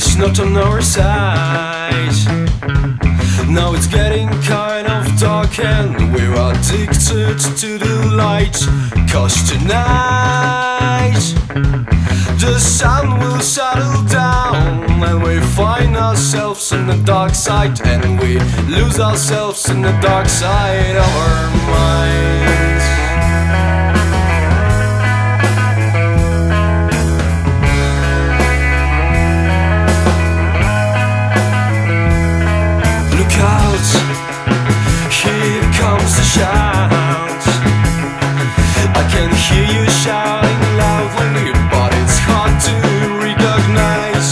It's not on our side. Now it's getting kind of dark and we're addicted to the light. 'Cause tonight the sun will settle down and we find ourselves in the dark side, and we lose ourselves in the dark side of our minds. Look out, here comes the shout. I can hear you shouting loudly, but it's hard to recognize.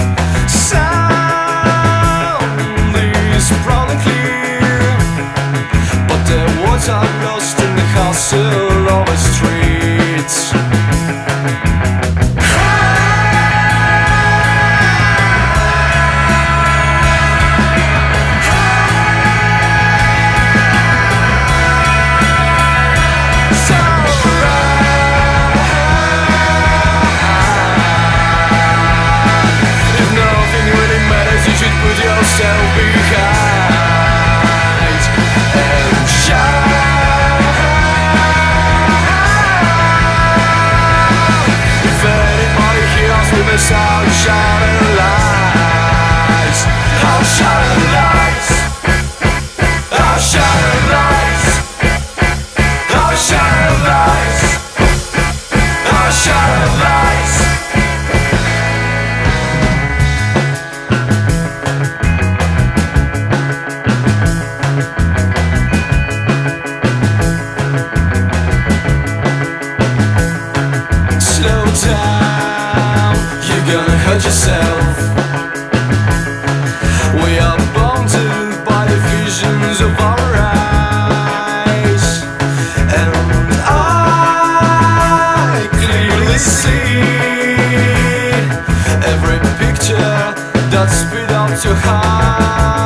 Sound is proud and clear, but the words are lost in the hustle of the streets. Yourself behind and shine. If anybody hears we miss out, shining lights, our shining lights, our shining lights, our shining lights, our shining lights. You're gonna hurt yourself. We are bounded by the visions of our eyes, and I clearly see every picture that's spit out too high.